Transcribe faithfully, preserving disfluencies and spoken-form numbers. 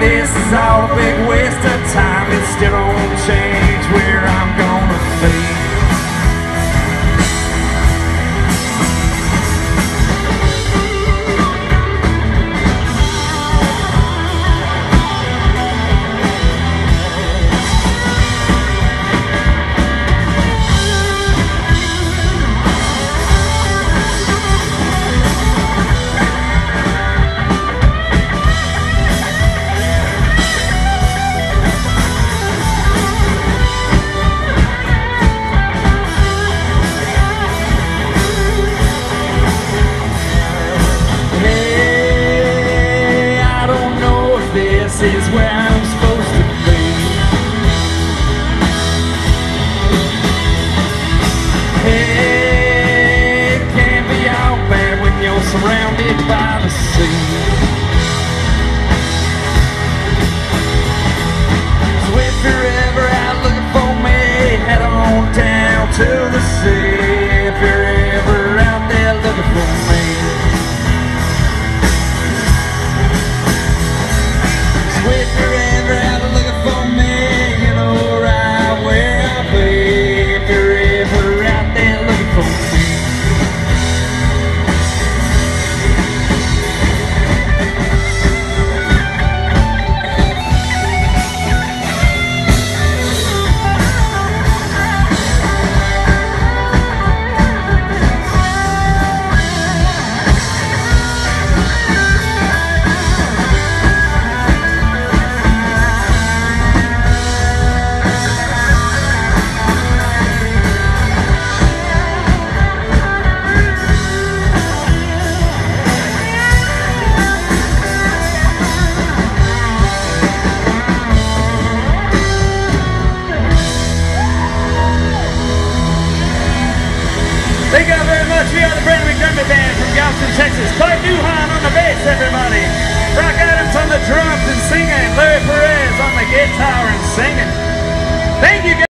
this is all a big waste of time. It still won't change where I'm gonna be. This is where I'm supposed to be. Hey, it can be all bad when you're surrounded by the sea. So if you're ever out looking for me, head on down to the sea. If you're ever out there looking for me,